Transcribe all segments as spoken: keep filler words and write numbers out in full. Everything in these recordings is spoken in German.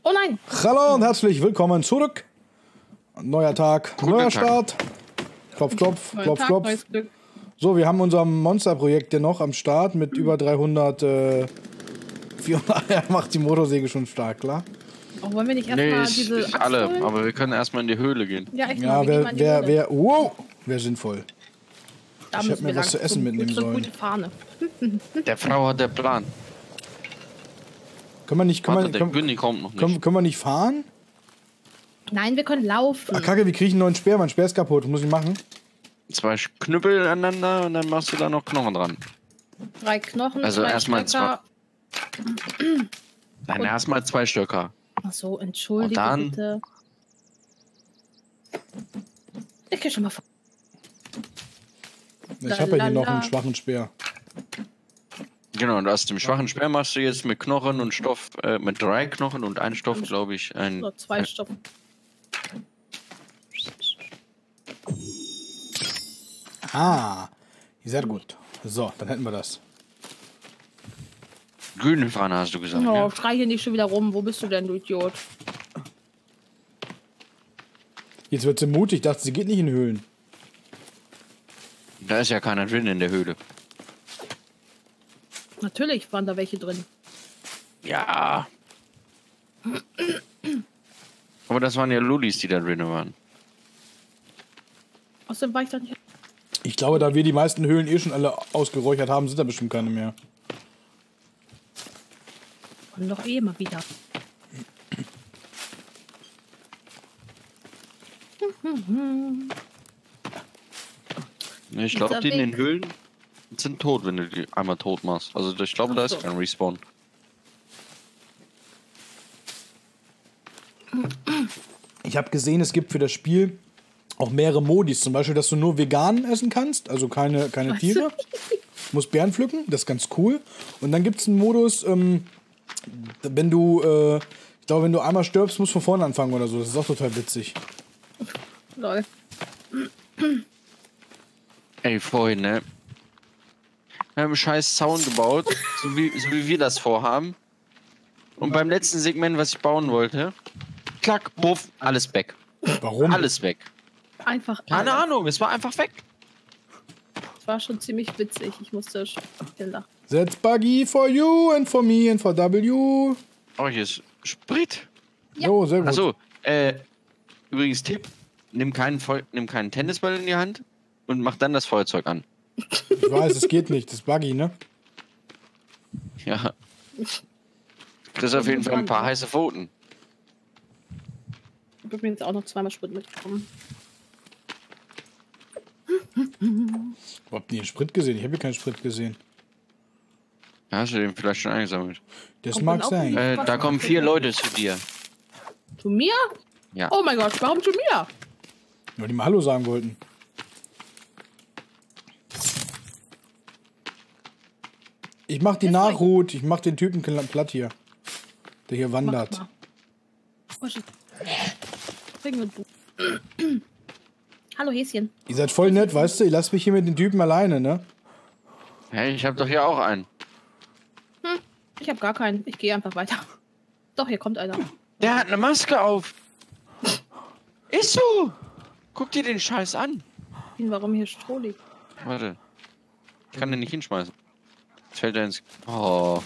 Oh nein! Hallo und herzlich willkommen zurück. Neuer Tag, Guten neuer Tag. Start. Klopf, klopf, Neuer klopf, Tag, klopf. neues Glück. So, wir haben unser Monsterprojekt ja noch am Start mit über dreihundert. Äh, vierhundert. Er macht die Motorsäge schon stark, klar. Oh, wollen wir nicht Nee, erstmal ich, diese ich Axt alle, holen? aber wir können erstmal in die Höhle gehen. Ja, echt mal, Ja, wir gehen mal wer, in die wer, Höhle. wer, wow, wäre sinnvoll. Da ich müssen hätte mir wir was lang. zu essen So- mitnehmen so sollen. Gute Fahne. Der Frau hat der Plan. Können wir nicht, können Warte, wir, der können, König kommt noch nicht. können, können wir nicht fahren? Nein, wir können laufen. Ach, Kacke, wie kriege ich einen neuen Speer? Mein Speer ist kaputt, muss ich machen. Zwei Knüppel aneinander und dann machst du da noch Knochen dran. Drei Knochen, Also zwei erstmal Stöcker. Nein, erstmal zwei Stöcker. Ach so, entschuldige Und dann- bitte. Ich geh schon mal vor. Ich habe ja hier noch einen Lalala. schwachen Speer. Genau, und aus dem schwachen Speer machst du jetzt mit Knochen und Stoff, äh, mit drei Knochen und ein Stoff, glaube ich, ein... Oder zwei Stoff. Ah, sehr gut. So, dann hätten wir das. Grüne Fahne hast du gesagt, Oh, ja? schrei hier nicht schon wieder rum. Wo bist du denn, du Idiot? Jetzt wird sie mutig, ich dachte, sie geht nicht in Höhlen. Da ist ja keiner drin in der Höhle. Natürlich waren da welche drin. Ja. Aber das waren ja Lullis, die da drin waren. Außerdem war ich doch nicht. Ich glaube, da wir die meisten Höhlen eh schon alle ausgeräuchert haben, sind da bestimmt keine mehr. Und noch eh mal wieder. Ich glaube, Dieser die in den Weg. Höhlen sind tot, wenn du die einmal tot machst. Also ich glaube, da Ach so. ist kein Respawn. Ich habe gesehen, es gibt für das Spiel auch mehrere Modis. Zum Beispiel, dass du nur vegan essen kannst, also keine, keine Was? Tiere. Musst Beeren pflücken, das ist ganz cool. Und dann gibt es einen Modus, ähm, wenn du, äh, ich glaube, wenn du einmal stirbst, musst du von vorne anfangen oder so. Das ist auch total witzig. Lol. Ey, vorhin, ne? Wir haben einen scheiß Zaun gebaut, so wie, so wie wir das vorhaben. Und beim letzten Segment, was ich bauen wollte, klack, puff, alles weg. Warum? Alles weg. Einfach. Keine alles. Ahnung, es war einfach weg. Das war schon ziemlich witzig. Ich musste still lachen. That's buggy for you and for me and for W. Oh, hier ist Sprit. Ja. Oh, sehr gut. Achso, äh, übrigens Tipp, nimm keinen, Feu nimm keinen Tennisball in die Hand und mach dann das Feuerzeug an. Ich weiß, es geht nicht. Das ist buggy, ne? Ja. Das ist auf jeden Fall ein paar heiße Pfoten. Ich habe mir jetzt auch noch zweimal Sprit mitgekommen. Wo habt ihr den Sprit gesehen? Ich habe hier keinen Sprit gesehen. Hast du den vielleicht schon eingesammelt? Das Kommt mag dann auch sein. ein- Äh, da kommen vier Leute zu dir. Zu mir? Ja. Oh mein Gott, warum zu mir? Weil die mal Hallo sagen wollten. Ich mach die Das war- Nachhut. Ich mach den Typen kla- platt hier. Der hier wandert. Mach mal. Oh, shit. Bring mit Buch. Hallo Häschen. Ihr seid voll nett, weißt du? Ihr lasst mich hier mit den Typen alleine, ne? Hey, ich hab doch hier auch einen. Ich habe gar keinen. Ich gehe einfach weiter. Doch, hier kommt einer. Der hat eine Maske auf. Ist so. Guck dir den Scheiß an. Warum hier Stroh liegt? Warte. Ich kann den nicht hinschmeißen. Jetzt fällt er ins... Oh.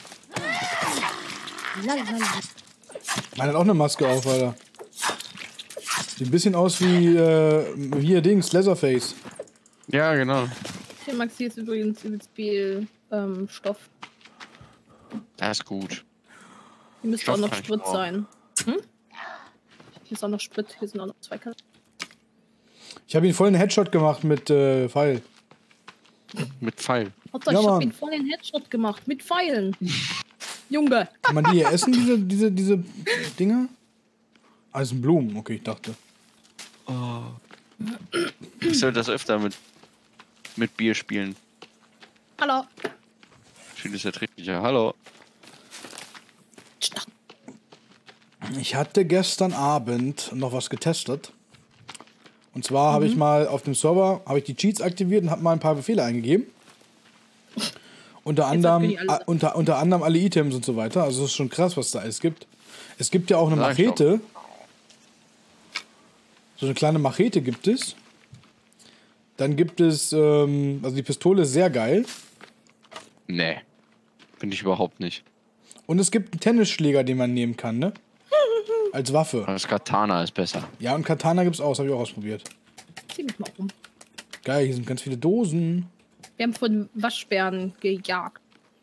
Lalalala. Man hat auch eine Maske auf, Alter. Sieht ein bisschen aus wie, äh, hier Dings, Leatherface. Ja, genau. Hier, Max, hier ist übrigens übelst viel ähm, Stoff. Das ist gut. Hier müsste Stoff auch noch kann ich Sprit brauchen. sein. Hm? Hier ist auch noch Sprit. Hier sind auch noch zwei Kasten. Ich habe ihn voll einen Headshot gemacht mit äh, Pfeil. Mit Pfeil. Hauptsache, Ja, ich hab Mann. ihn voll den Headshot gemacht. Mit Pfeilen. Junge. Kann man die hier essen, diese, diese, diese Dinger? Ah, das sind Blumen. Okay, ich dachte. Ich soll das öfter mit, mit Bier spielen. Hallo. Schönes erträglicher. Hallo. Ich hatte gestern Abend noch was getestet. Und zwar habe ich mal auf dem Server habe ich die Cheats aktiviert und habe mal ein paar Befehle eingegeben. Unter Jetzt anderem, hat Günni alle- äh, unter, unter anderem alle Items und so weiter. Also das ist schon krass, was da alles gibt. Es gibt ja auch eine Sag ich Machete. So eine kleine Machete gibt es. Dann gibt es, ähm, also die Pistole ist sehr geil. Nee. Finde ich überhaupt nicht. Und es gibt einen Tennisschläger, den man nehmen kann, ne? Als Waffe. Das Katana ist besser. Ja, und Katana gibt's auch, das habe ich auch ausprobiert. Zieh mich mal um. Geil, hier sind ganz viele Dosen. Wir haben von Waschbären gejagt.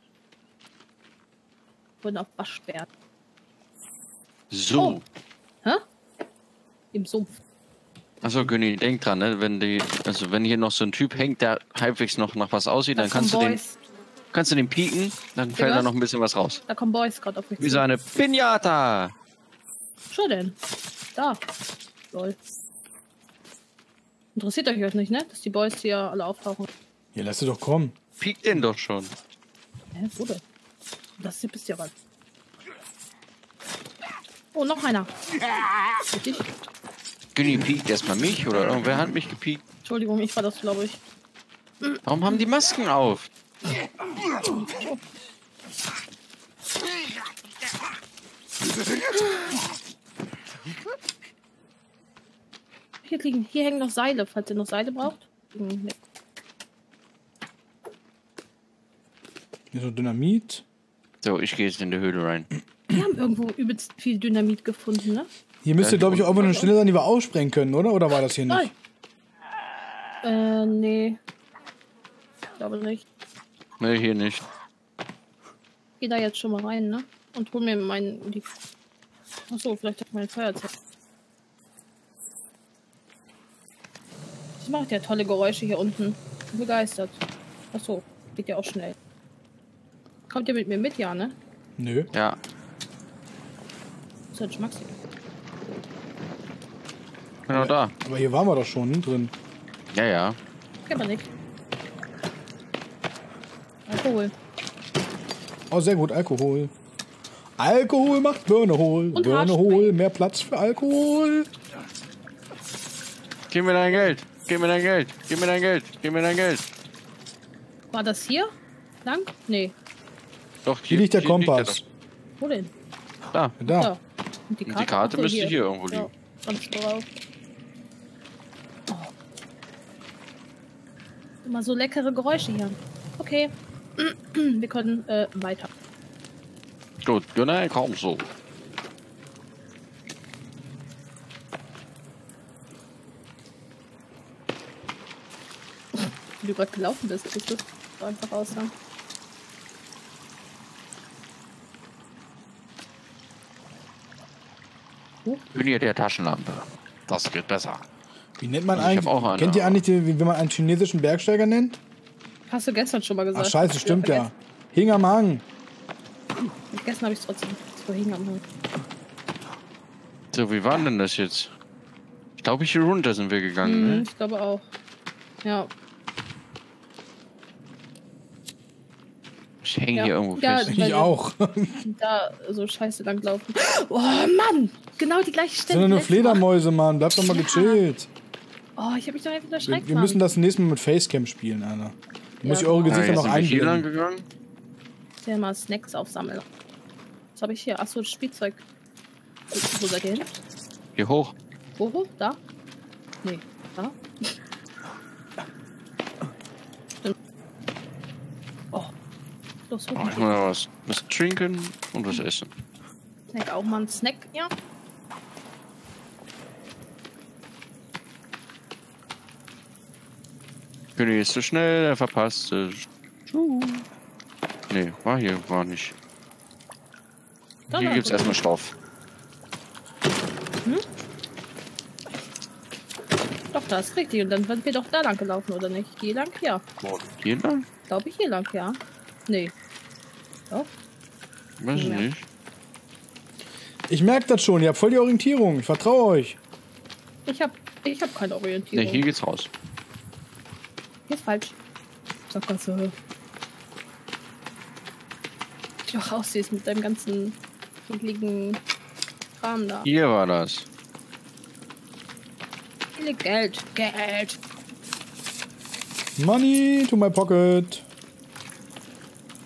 Wurden auf Waschbären. So. Oh. Hä? Im Sumpf. Achso, Günni, denk dran, ne? Wenn die, also wenn hier noch so ein Typ hängt, der halbwegs noch nach was aussieht, dann Da kannst du kommen den, Boys. kannst du den pieken, dann fällt da was? noch ein bisschen was raus. Da kommen Boys gerade auf mich Wie so zu. eine Pinata. Schon denn? Da. Lol. Interessiert euch euch nicht, ne? Dass die Boys hier alle auftauchen. Ja, lass sie doch kommen. Piek den doch schon. Hä, wo denn? Das hier bist ja was. Oh, noch einer. Richtig? Günni piekt erstmal mich oder irgendwer hat mich gepiekt. Entschuldigung, ich war das, glaube ich. Warum haben die Masken auf? Hier liegen, hier hängen noch Seile, falls ihr noch Seile braucht. Hm, ne. Hier so Dynamit. So, ich gehe jetzt in die Höhle rein. Wir haben irgendwo übelst viel Dynamit gefunden, ne? Hier müsste, Ja, glaube ich, die auch mal eine Stelle sein, die wir aussprengen können, oder? Oder war das hier Nein. nicht? Äh, nee. Ich glaube nicht. Ne, hier nicht. Ich geh da jetzt schon mal rein, ne? Und hol mir meinen. Die... Achso, vielleicht hat ich meine Feuerzeuge. Das macht ja tolle Geräusche hier unten. Bin begeistert. Achso, geht ja auch schnell. Kommt ihr mit mir mit, ja, ne? Nö. Ja. Das ist halt schmacksig. Genau da. Aber hier waren wir doch schon ne, drin. Ja, ja. Kennt man nicht. Alkohol. Oh, sehr gut, Alkohol. Alkohol macht Birne hohl. Und Birne Haarspray. hohl, mehr Platz für Alkohol. Gib mir dein Geld. Gib mir dein Geld. Gib mir dein Geld. Gib mir dein Geld. War das hier? Lang? Nee. Doch, Hier liegt der hier Kompass. Liegt Wo denn? er. Da. Da. Da. Und die Die Karte, Karte Ach so, müsste hier irgendwo Ja, liegen. sonst drauf. Oh. Immer so leckere Geräusche hier. Okay. Wir können äh, weiter. Gut, genau, komm so. Wie du gerade gelaufen bist, ist das so einfach aussah. Günni der Taschenlampe. Das geht besser. Wie nennt man Also ich eigentlich? hab auch eine, Kennt ihr aber- eigentlich, die, wie, wenn man einen chinesischen Bergsteiger nennt? Hast du gestern schon mal gesagt? Ach scheiße, Ich stimmt hab ja. Hing am Hang. vergessen. Gestern habe ich es trotzdem. Das war hing am Hang. So, wie war denn das jetzt? Ich glaube, hier runter sind wir gegangen, Mhm, ne? ich glaube auch. Ja. Ich hänge Ja. hier irgendwo Ja, fest. Weil- Ich auch. Da so scheiße langlaufen. Oh Mann! Genau die gleiche Das Stelle. sind doch nur wie letztes Mal. Fledermäuse, Mann. Bleib doch mal Ja. gechillt. Oh, ich habe mich doch einfach Wir, erschreckt. wir müssen das nächste Mal mit Facecam spielen, Alter. Da muss ich eure genau. Ah, Gesichter jetzt noch sind wir hier lang einblenden. gegangen. Ja, mal Snacks aufsammeln. Was habe ich hier? Achso, Spielzeug. Wo seid ihr hin? Hier hoch. Wo, wo? Da? Nee. Da? Stimmt. Oh. Los, hoch. Oh, ich muss noch was, was trinken und was essen. Snack auch mal ein Snack, ja. Günni ist zu schnell, er verpasst es. Nee, war hier, war nicht. Da, Hier da, gibt's da. erstmal Stoff. Doch, das ist richtig. Und dann sind wir doch da lang gelaufen, oder nicht? Hier lang? Ja. Hier lang? Glaube ich hier lang, ja. Nee. Doch. Weiß ich Ja. nicht. Ich merke das schon. Ihr habt voll die Orientierung. Ich vertraue euch. Ich hab, ich hab keine Orientierung. Nee, hier geht's raus. Hier ist falsch. Sackgasse. Wie du auch aussiehst mit deinem ganzen ekligen Kram da. Hier war das. Viele Geld. Geld. Money to my pocket.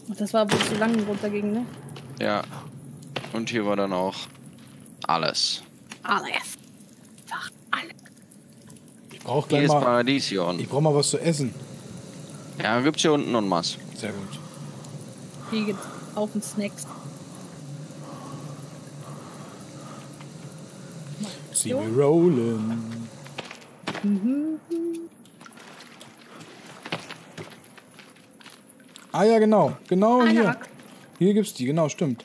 Das war, wo es so lange runterging, ne? Ja. Und hier war dann auch alles. Alles. Einfach alles. Ich brauche Hier gleich ist mal. Paradies hier unten. Ich brauche mal was zu essen. Ja, gibt's hier unten noch was. Sehr gut. Hier gibt's auf den Snacks. See we rollen. Mhm. Ah ja, genau. Genau Eine hier. Axt. Hier gibt's die, genau, stimmt.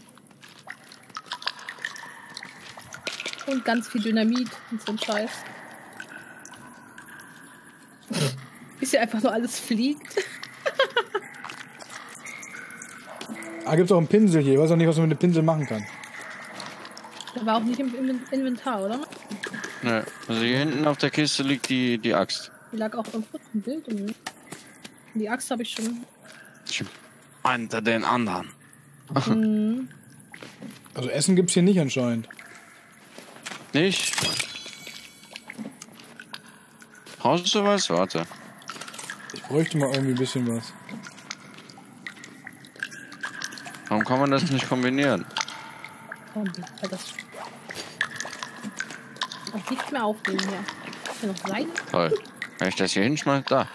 Und ganz viel Dynamit und so ein Scheiß. Bis hier einfach nur alles fliegt. Ah, gibt's auch einen Pinsel hier. Ich weiß auch nicht, was man mit dem Pinsel machen kann. Der war auch nicht im im Inventar, oder? Ne, also hier hinten auf der Kiste liegt die, die Axt. Die lag auch irgendwo im Bild. Und die Axt habe ich schon. Unter den anderen. Mhm. Also Essen gibt's hier nicht anscheinend. Nicht? Brauchst du was? Warte. Ich bräuchte mal irgendwie ein bisschen was. Warum kann man das nicht kombinieren? Oh, ja, das auch nichts mehr aufnehmen hier. Ist hier noch Seile? Toll. Wenn ich das hier hinschmeiße, da.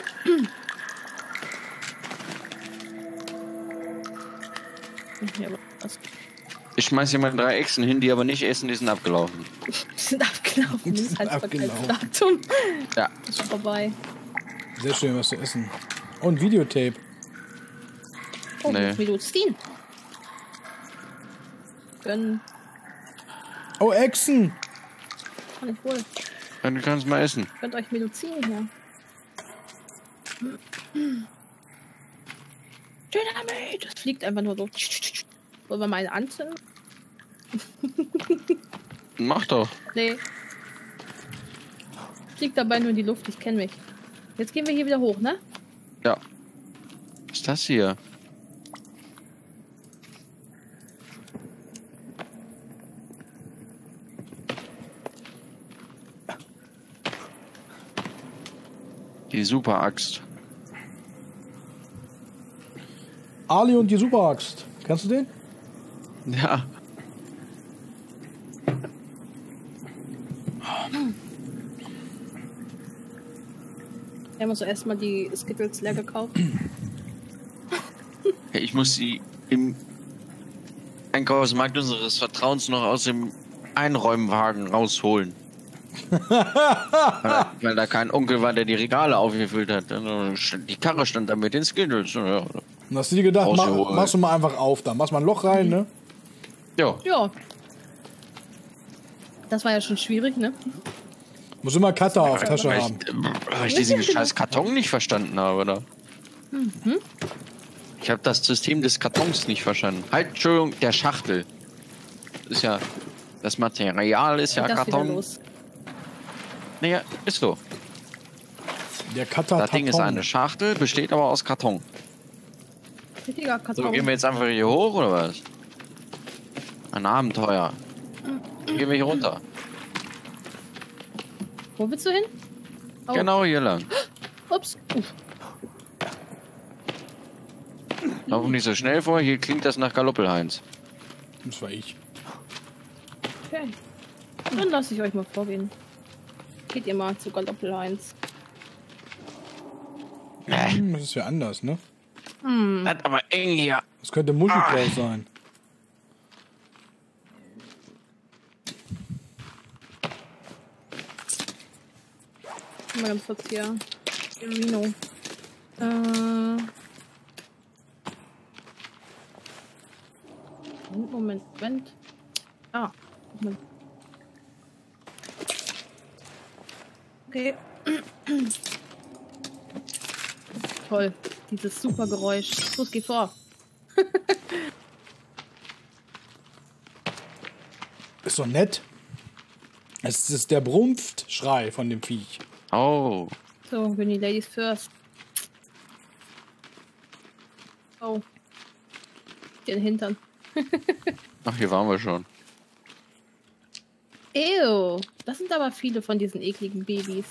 Hier, aber was? Ich schmeiß hier mal drei Echsen hin, die aber nicht essen, die sind abgelaufen. Die sind abgelaufen. Die Das sind Haltbarkeitsdatum Ja. ist vorbei. Sehr schön, was zu essen. Und Videotape. Oh, Nee. nee. Medizin. Gönn. Oh, Echsen! Kann ich wohl. Dann kannst du mal essen. Gönnt euch Medizin hier. Dynamit! Das fliegt einfach nur so. Wollen wir mal einen anzünden? Mach doch. Nee. Fliegt dabei nur in die Luft, ich kenne mich. Jetzt gehen wir hier wieder hoch, ne? Ja. Was ist das hier? Die Super-Axt. Ali und die Superaxt. Kannst du den? Ja. Wir haben uns erstmal die Skittles leer gekauft. Ich muss sie im Einkaufsmarkt unseres Vertrauens noch aus dem Einräumwagen rausholen. weil, weil da kein Onkel war, der die Regale aufgefüllt hat. Die Karre stand da mit den Skittles. Ja. Und hast du dir gedacht, mach, Rausgeholt. machst du mal einfach auf da. Machst mal ein Loch rein, ne? Ja. Ja. Das war ja schon schwierig, ne? Muss immer Cutter auf Tasche Weil haben. ich, weil ich diesen scheiß Karton nicht verstanden habe, oder? Mhm. Ich habe das System des Kartons nicht verstanden. Halt, Entschuldigung, der Schachtel. Ist ja... Das Material ist ja Und das wieder Karton. los. Naja, ist so. Der Cutter Das Ding ist Taton. eine Schachtel, besteht aber aus Karton. Richtiger So, Karton. gehen wir jetzt einfach hier hoch, oder was? Ein Abenteuer. Gehen wir hier runter. Wo willst du hin? Oh. Genau hier lang. Ups. Uff. Lauf nicht so schnell vor, hier klingt das nach Galoppelheinz. Das war ich. Okay. Dann lasse ich euch mal vorgehen. Geht ihr mal zu Galoppel eins. Hm, das ist ja anders, ne? Hm. Das ist aber eng hier. Das könnte Muschelklaus sein. Mal ganz kurz hier. Reno. Äh. Moment, Moment. Ah, Moment. Okay. Toll. Dieses super Geräusch. Los, geh vor. Ist doch nett. Es ist der Brumpft-Schrei von dem Viech. Oh. So, wenn die Ladies first. Oh. Den Hintern. Ach, hier waren wir schon. Ew. Das sind aber viele von diesen ekligen Babys.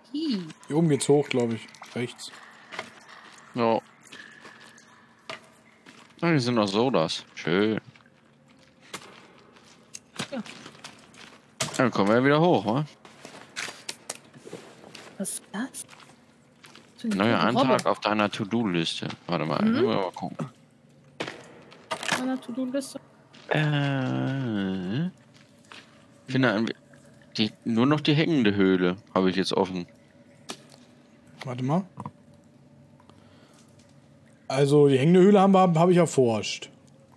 Hi. Hier oben geht's hoch, glaube ich. Rechts. Ja. Ah, die sind noch so das. Schön. Ja. Dann kommen wir wieder hoch, wa? Was ist das? So eine Neuer tote Antrag Robbe. auf deiner To-Do-Liste. Warte mal, mhm. mal gucken. Meiner To-Do-Liste. Äh. Finde ein, die, nur noch die hängende Höhle habe ich jetzt offen. Warte mal. Also, die hängende Höhle haben wir, habe ich erforscht.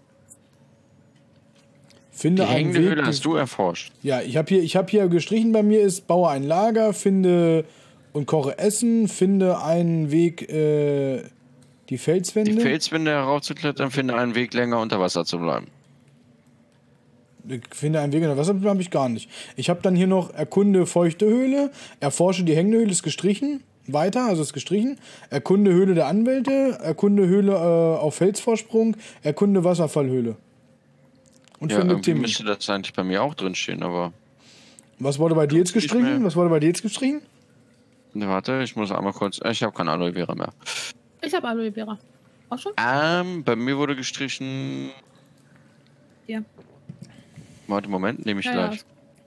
Finde Die einen hängende Weg, Höhle die- hast du erforscht. Ja, ich habe hier, ich hab hier gestrichen, bei mir ist, baue ein Lager, finde und koche Essen, finde einen Weg, äh, die Felswände. Die Felswände heraufzuklettern, finde einen Weg länger unter Wasser zu bleiben. Ich finde einen Weg in der Wasser, habe ich gar nicht. Ich habe dann hier noch erkunde feuchte Höhle, erforsche die hängende Höhle, ist gestrichen, weiter, also ist gestrichen, erkunde Höhle der Anwälte, erkunde Höhle äh, auf Felsvorsprung, erkunde Wasserfallhöhle. Und Ja, finde irgendwie Timmy. müsste das eigentlich bei mir auch drin stehen, aber... Was wurde bei dir jetzt Nicht gestrichen? mehr. Was wurde bei dir jetzt gestrichen? Ne, warte, ich muss einmal kurz... Ich habe kein Aloe Vera mehr. Ich habe Aloe Vera. Auch schon? Ähm, bei mir wurde gestrichen... Ja. Warte, Moment, nehme ich Ja, ja. gleich.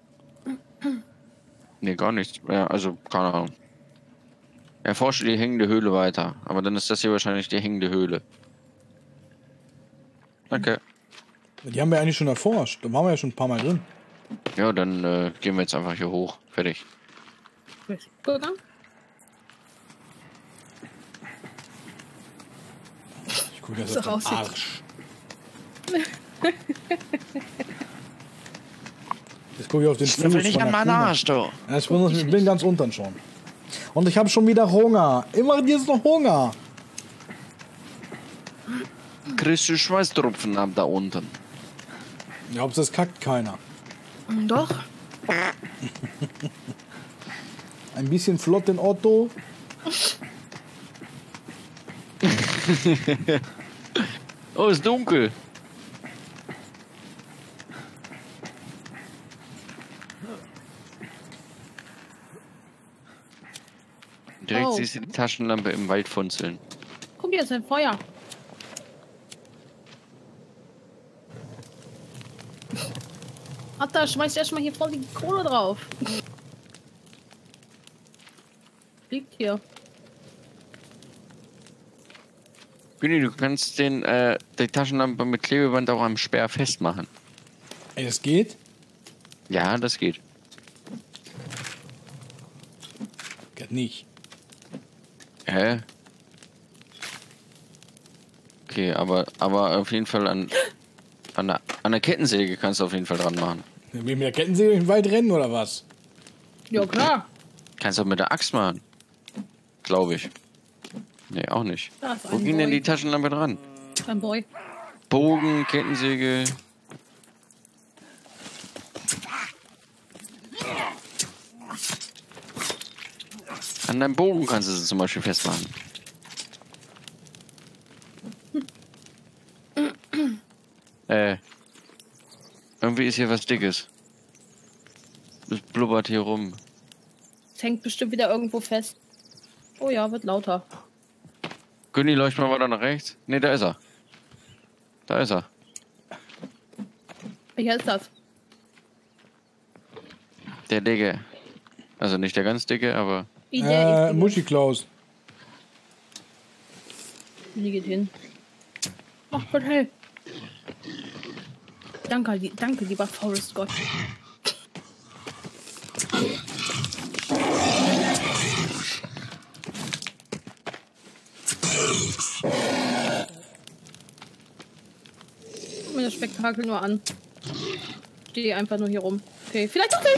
Nee, gar nichts. Ja, also, keine Ahnung. Erforsche die hängende Höhle weiter. Aber dann ist das hier wahrscheinlich die hängende Höhle. Danke. Die haben wir eigentlich schon erforscht. Da waren wir ja schon ein paar Mal drin. Ja, dann äh, gehen wir jetzt einfach hier hoch. Fertig. Gut gegangen? Ich gucke jetzt So auf den aussieht. Arsch. Jetzt gucke ich auf den Fuß von der Kuh. du. Ja, ich, bin, ich bin ganz unten schon. Und ich habe schon wieder Hunger. Immer dir ist noch Hunger. Kriegst du Schweißtropfen ab da unten? Ja, ob das kackt keiner. Doch. Ein bisschen flott den Otto. Oh, ist dunkel. Direkt Oh. siehst du die Taschenlampe im Wald funzeln. Guck, hier ist ein Feuer. Alter, schmeiß erstmal hier voll die Kohle drauf. Liegt hier. Günni, du kannst den, äh, die Taschenlampe mit Klebeband auch am Speer festmachen. Ey, das geht? Ja, das geht. Geht nicht. Hä? Okay, aber, aber auf jeden Fall an, an, der, an der Kettensäge kannst du auf jeden Fall dran machen. Will mit der Kettensäge in den Wald rennen oder was? Ja, klar. Kannst du auch mit der Axt machen. Glaube ich. Nee, auch nicht. Da ist Wo ein ging denn Boy. die Taschenlampe dran? Ein Boy. Bogen, Kettensäge. An deinem Bogen kannst du sie zum Beispiel festmachen. äh. Irgendwie ist hier was Dickes. Das blubbert hier rum. Es hängt bestimmt wieder irgendwo fest. Oh ja, wird lauter. Günni, leucht mal weiter nach rechts. Ne, da ist er. Da ist er. Welcher ist das? Der Dicke. Also nicht der ganz dicke, aber... Wie der Äh, ist. Muschi Klaus. Die geht hin. Ach Gott, hey. Danke, li- danke, lieber Forrest Gott. Guck mir das Spektakel nur an. Stehe einfach nur hier rum. Okay, vielleicht auch nicht.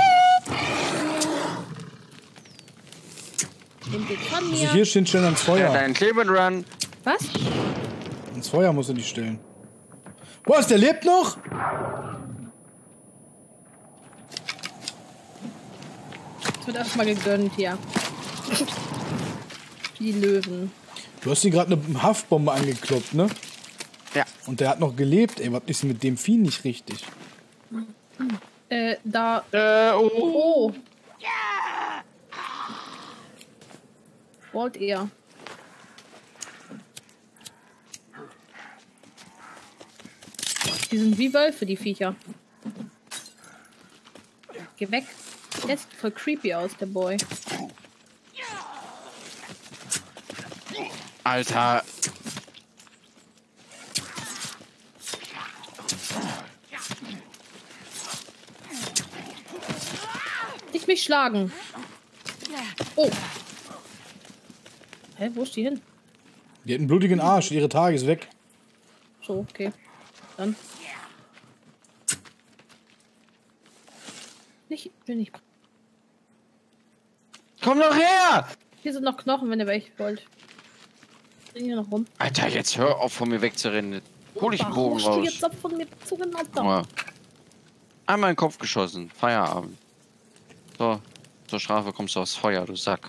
Und geht von Also mir. hier stehen schnell ans Ja, Feuer. dein Cleveland Run. Was? Ans Feuer musst du dich stellen. Was, der lebt noch? Es wird erstmal gegönnt hier. Die Löwen. Du hast hier gerade eine Haftbombe angekloppt, ne? Ja. Und der hat noch gelebt. Ey, was ist mit dem Vieh nicht richtig? Äh, da. Äh, oh. Oh. spawnt eher. Die sind wie Wölfe, die Viecher. Geh weg. Der sieht voll creepy aus, der Boy. Alter. Nicht mich schlagen. Oh. Hä, wo ist die hin? Die hat einen blutigen Arsch, ihre Tage ist weg. So, okay. Dann. Nicht, will nicht. Komm doch her! Hier sind noch Knochen, wenn ihr welche wollt. Sind hier noch rum. Alter, jetzt hör auf, von mir wegzurennen. Hol ich den Bogen Warum raus. jetzt ab von mir zu genau da? Guck mal. Einmal in den Kopf geschossen. Feierabend. So, zur Strafe kommst du aufs Feuer, du Sack.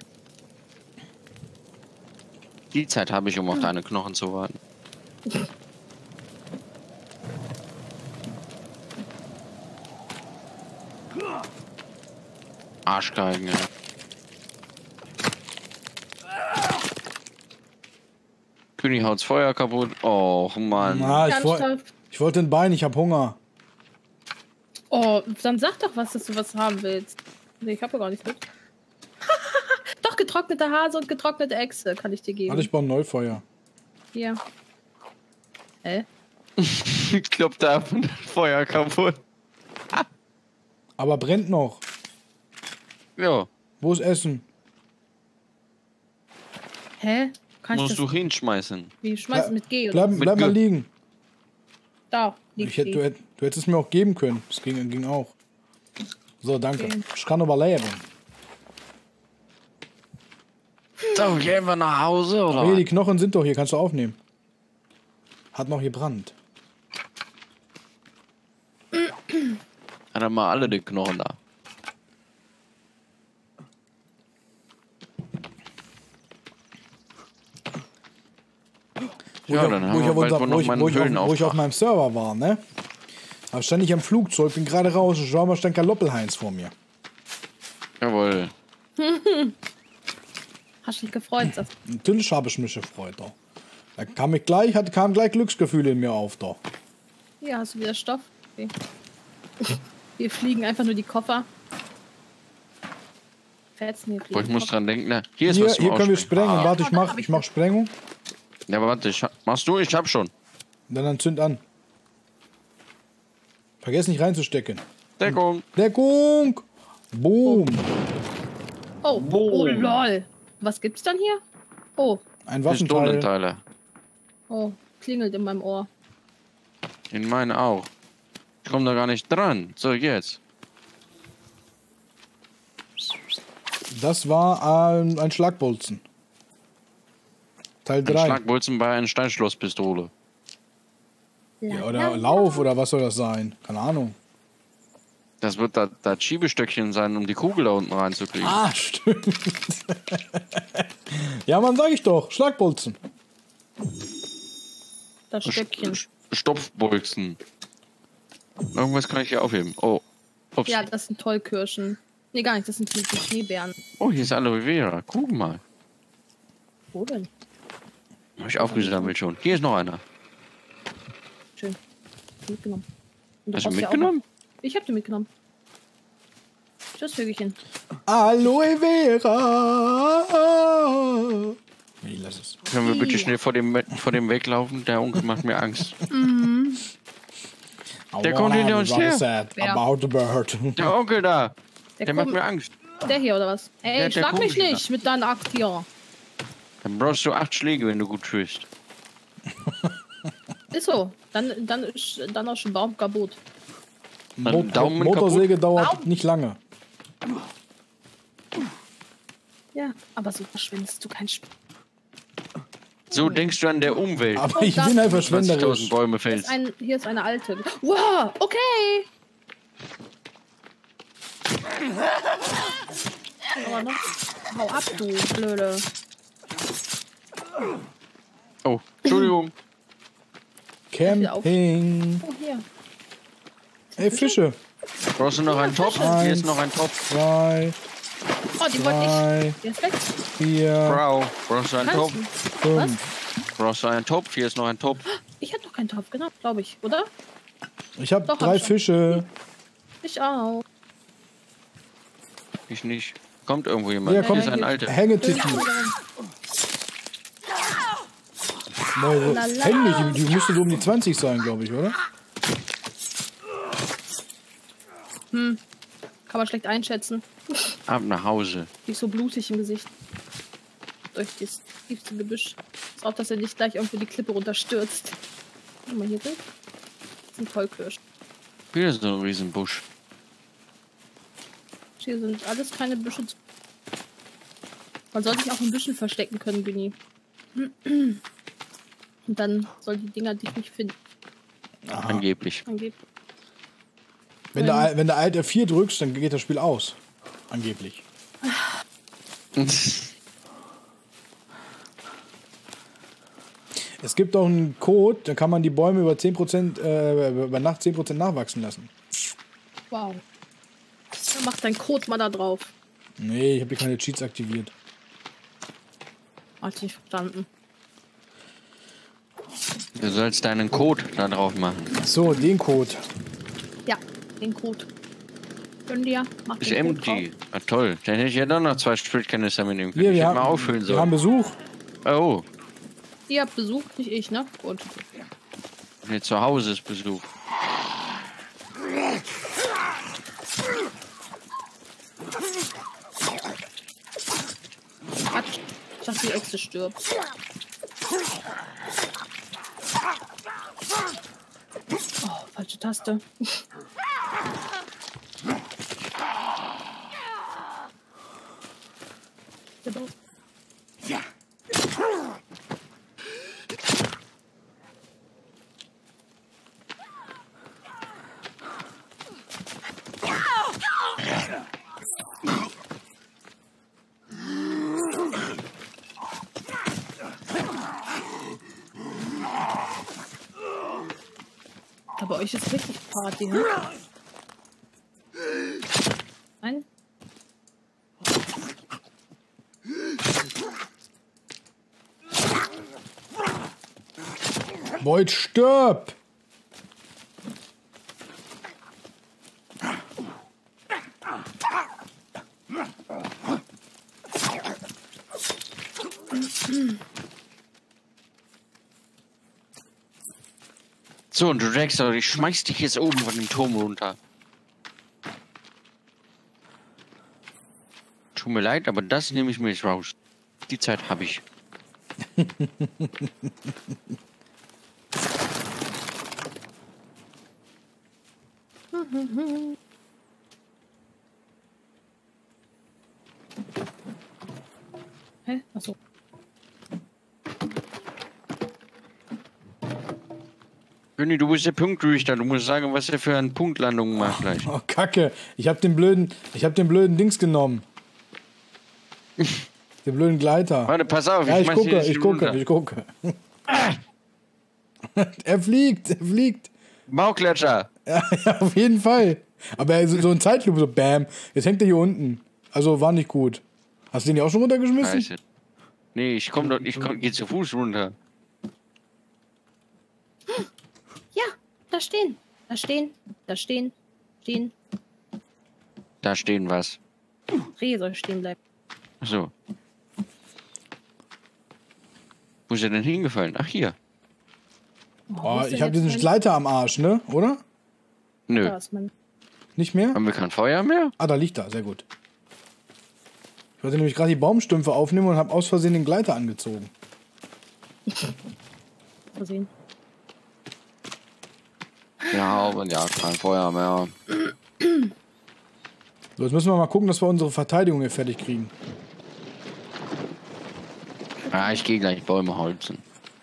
Die Zeit habe ich, um auf deine Knochen zu warten. Arschgeigen, ja. König haut's Feuer kaputt. Och, Mann. Na, ich, Ganz woll, toll. ich wollte ein Bein, ich hab Hunger. Oh, dann sag doch was, dass du was haben willst. Nee, ich habe ja gar nichts mit. Doch, getrocknete Hase und getrocknete Echse kann ich dir geben. Warte, ich baue ein Neufeuer. Hier. Hä? Ich glaub, da hat das Feuer kaputt. Aber brennt noch. Ja, Wo ist Essen? Hä? Kann ich musst das... du hinschmeißen. Wie schmeißen mit G oder Bleib, was? bleib mal G. liegen. Da, liegt Ich hätte, du, die. hätt, du hättest es mir auch geben können. Das ging, ging auch. So, danke. Okay. Ich kann überleben. So, gehen wir nach Hause, oder? Hey, die Knochen sind doch hier, kannst du aufnehmen. Hat noch gebrannt. Hat er mal alle die Knochen da. Wo Ja, ich, dann auf- haben wo ich, wir auf, bald unser, wohl wo noch ich, mal wo einen ich, auf, wo ich auf Höhlenauftrag. meinem Server war, ne? Da stand ich am Flugzeug, bin gerade raus und schau mal, stand kein Loppelheinz vor mir. Jawohl. Hast dich gefreut, das. Natürlich habe ich mich gefreut. Da, da kam ich gleich, hat, kam gleich Glücksgefühle in mir auf. Da. Hier hast du wieder Stoff. Okay. Wir fliegen einfach nur die Koffer. Fetzen hier Boah, fliegen ich muss Koffer. dran denken, ne? Hier ist Hier, was zum hier können wir Aussprengen. sprengen. Ah. Warte, ich mach, ich mach Sprengung. Ja, aber warte, ich hab, machst du? Ich hab schon. Dann, dann zünd an. Vergiss nicht reinzustecken. Deckung. Deckung! Boom! Oh, oh lol. Was gibt's dann hier? Oh, Ein Waffenteil. Pistolenteile. oh, klingelt in meinem Ohr. In meinen auch. Ich komm da gar nicht dran. So, jetzt. Das war ein, ein Schlagbolzen. Teil Ein drei. Schlagbolzen bei einer Steinschlosspistole. Ja, oder Lauf oder was soll das sein? Keine Ahnung. Das wird da, das Schiebestöckchen sein, um die Kugel da unten reinzukriegen. Ah, stimmt. Ja, Mann, sag ich doch. Schlagbolzen. Das Stöckchen. St- Stopfbolzen. Irgendwas kann ich hier aufheben. Oh. Ups. Ja, das sind Tollkirschen. Nee, gar nicht, das sind die die Schneebeeren. Oh, hier ist Aloe Vera. Guck mal. Wo denn? Hab ich aufgesammelt schon. Hier ist noch einer. Schön. Mitgenommen. Und du Hast du brauchst ja auch mitgenommen? noch- Ich hab die mitgenommen. Tschüss, Vögelchen. Aloe Vera. Nee, lass es. Können wir bitte Ja. schnell vor dem, vor dem weglaufen? Der Onkel macht mir Angst. I Der kommt wanna hinter have uns a her. sad Wer? about the bird. Der Onkel da. Der, Der macht mir kommt, Angst. der hier oder was? Ey, Der- der schlag mich komische nicht mit deinen Akt hier. Dann brauchst du acht Schläge, wenn du gut schießt. Ist so. Dann, dann ist dann auch schon Baum kaputt. Mo Daumen Motorsäge dauert Baum. nicht lange. Ja, aber so verschwendest du keinen Sp So denkst du an der Umwelt. Aber Oh, ich das- bin halt zwanzigtausend verschwenderisch. Bäume Hier ist, fällst. ein, hier ist eine alte. Wow, okay. Aber noch. Hau ab, du Blöde. Oh, Entschuldigung. Camping. Oh, hier. Ey, Fische. Brauchst du noch einen Topf? Hier ist noch ein Topf. Zwei, Oh, die wollte Drei, ich. Der ist weg. vier, Frau, brauchst du einen Kannst Topf? du? Was? fünf. Brauchst du einen Topf? Hier ist noch ein Topf. Ich hab noch keinen Topf, genau, glaube ich, oder? Ich habe Doch, hab drei ich schon. Fische. Ich auch. Ich nicht. Kommt irgendwo jemand. Ja, Hier komm. ist ein Alter. Hängetiti. Neue, Lala. häng nicht, die die müsste so um die zwanzig sein, glaube ich, oder? Hm. Kann man schlecht einschätzen. Ab nach Hause. Nicht so blutig im Gesicht. Durch das tiefste Gebüsch. Ist auch, dass er nicht gleich irgendwo die Klippe runterstürzt. Guck mal hier sind. Das sind Tollkirsch. Hier ist so ein Riesenbusch. Hier sind alles keine Büsche. Man soll sich auch in Büschen verstecken können, Günni. Und dann soll die Dinger dich nicht finden. Aha. Angeblich. Angeblich. Wenn du, wenn du Alt F vier drückst, dann geht das Spiel aus. Angeblich. Es gibt auch einen Code, da kann man die Bäume über zehn Prozent, äh, über Nacht zehn Prozent nachwachsen lassen. Wow. Dann mach deinen Code mal da drauf. Nee, ich habe hier keine Cheats aktiviert. Hat ich nicht verstanden. Du sollst deinen Code da drauf machen. So, den Code. Ja, den Code. Gönn dir. Mach Ist den Code empty. Ah, toll. Dann hätte ich ja doch noch zwei Spritkanister mitnehmen können. Hier, Ich wir hätte mal haben, auffüllen wir haben sollen. Besuch. Oh, drauf. Ihr habt Besuch, nicht ich, ne? Gut. nee, zu Hause ist Besuch. Quatsch. Ich dachte, die Echse stirbt. Oh, falsche Taste. Aber euch ist richtig Party, ne? Nein? Boyd, stirb! So, und du denkst doch, ich schmeiß dich jetzt oben von dem Turm runter. Tut mir leid, aber das nehme ich mir jetzt raus. Die Zeit habe ich. Hä? Achso. Günni, du bist der Punktrichter. Du musst sagen, was er für eine Punktlandung macht gleich. Oh, Kacke. Ich hab den blöden, ich hab den blöden Dings genommen. Den blöden Gleiter. Warte, pass auf. Ja, ich schmeiß dir gucke, jetzt ich die gucke, runter. ich gucke. Er fliegt, er fliegt. Bauchklatscher. Ja, ja, auf jeden Fall. Aber er ist so ein Zeitlupe, so bam. Jetzt hängt er hier unten. Also war nicht gut. Hast du den ja auch schon runtergeschmissen? Scheiße. Nee, ich komm doch, ich komm, geh zu Fuß runter. Ja, da stehen. Da stehen. Da stehen. Stehen. Da stehen was. Rehe soll stehen bleiben. So. Wo ist er denn hingefallen? Ach, hier. Oh, Oh, wo ist ich denn habe jetzt diesen mein- Gleiter am Arsch, ne? Oder? Nö. Da ist mein- Nicht mehr? Haben wir kein Feuer mehr? Ah, da liegt er, sehr gut. Ich wollte nämlich gerade die Baumstümpfe aufnehmen und habe aus Versehen den Gleiter angezogen. Versehen. Ja, aber ja, kein Feuer mehr. So, jetzt müssen wir mal gucken, dass wir unsere Verteidigung hier fertig kriegen. Ja, ich gehe gleich Bäume holzen.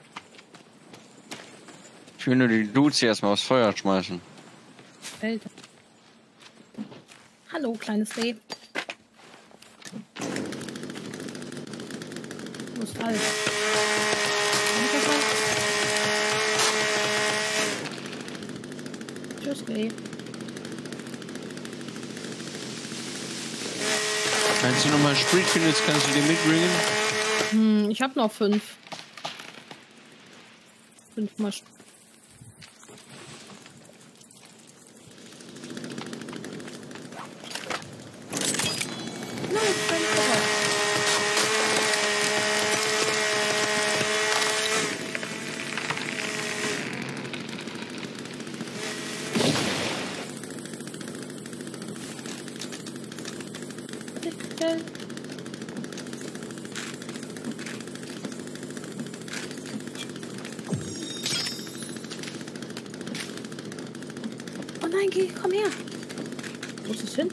Ich will nur die Dudes hier erstmal aufs Feuer schmeißen. Alter. Hallo, kleines Reh. Wo ist falsch? Tschüss, Reh. Kannst du nochmal Street Candles, kannst du dir mitbringen? Hm, ich habe noch fünf. Fünfmal. Nein, ich bin vorbei. Oh nein, geh, komm her. Wo ist es hin?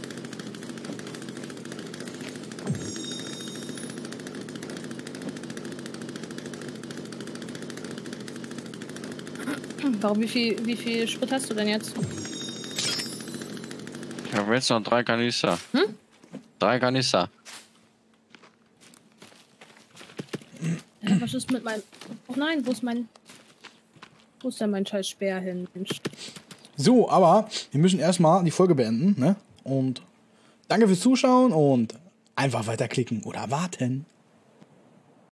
Warum, wie viel, wie viel Sprit hast du denn jetzt? Ich habe jetzt noch drei Kanister. Hm? Drei Kanister. Ja, was ist mit meinem... Oh nein, wo ist mein... Wo ist denn mein scheiß Speer hin, Mensch? So, aber wir müssen erstmal die Folge beenden, ne? Und danke fürs Zuschauen und einfach weiterklicken oder warten.